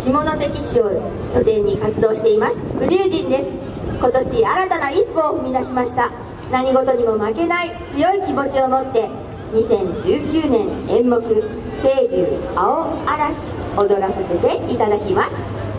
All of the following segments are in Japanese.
下関市を拠点に活動していますブリュージンです。今年新たな一歩を踏み出しました。何事にも負けない強い気持ちを持って2019年演目「清流青嵐」踊らさせていただきます。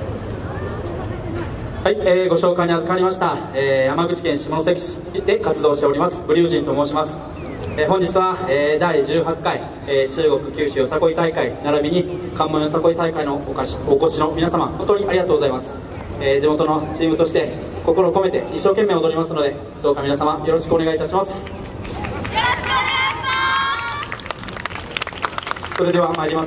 はい、ご紹介に預かりました、山口県下関市で活動しておりますブリュージンと申します。本日は、第18回、中国九州よさこい大会並びに関門よさこい大会のお越しの皆様、本当にありがとうございます。地元のチームとして心を込めて一生懸命踊りますので、どうか皆様よろしくお願いいたします。よろしくお願いします。それでは参ります。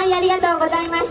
はい、ありがとうございました。